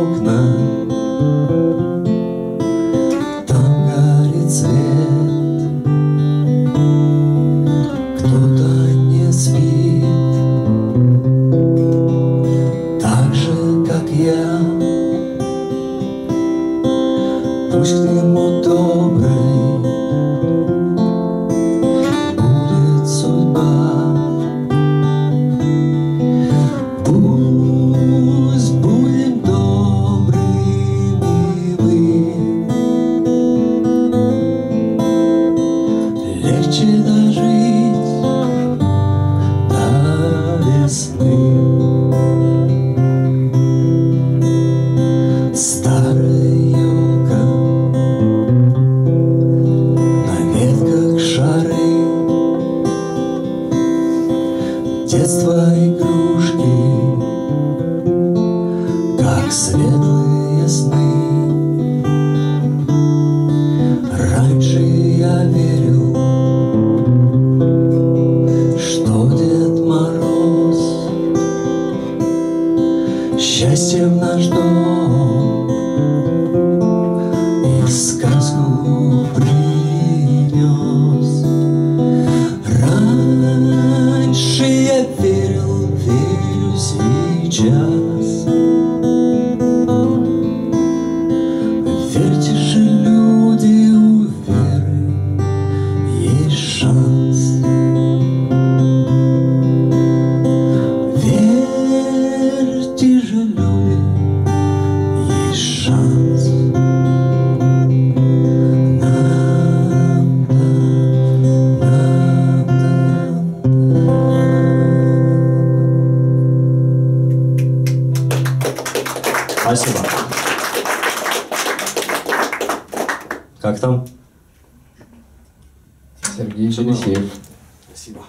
окна, там горит свет, кто-то не спит, так же, как я. Пусть к нему доброй будет судьба, пусть будем добрыми мы. Легче дожить до весны. Старая елка, на ветках шары, детство игрушки, как светлые сны. Раньше я верил, что Дед Мороз счастье в наш дом и сказку принес. Раньше я верил, верю сейчас. Верьте же, люди, у веры есть шанс. Верьте же, люди, есть шанс. Спасибо. Как там? Сергей Елисеев, Спасибо.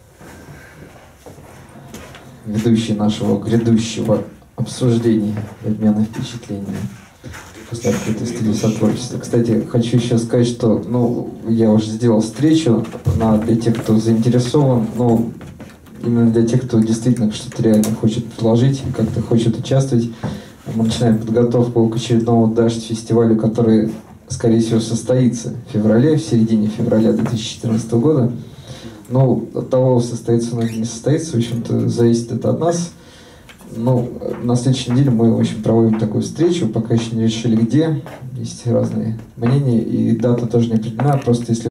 ведущий нашего грядущего обсуждения и обмена впечатлениями после открытой студии сотворчества. Кстати, хочу еще сказать, что я уже сделал встречу для тех, кто заинтересован, именно для тех, кто действительно что-то реально хочет предложить, как-то хочет участвовать. Мы начинаем подготовку к очередному Дождь-фестивалю, который, скорее всего, состоится в феврале, в середине февраля 2014 года. От того, состоится он или не состоится, в общем-то, зависит это от нас. На следующей неделе мы, в общем, проводим такую встречу, пока еще не решили где. Есть разные мнения, и дата тоже не определена, просто если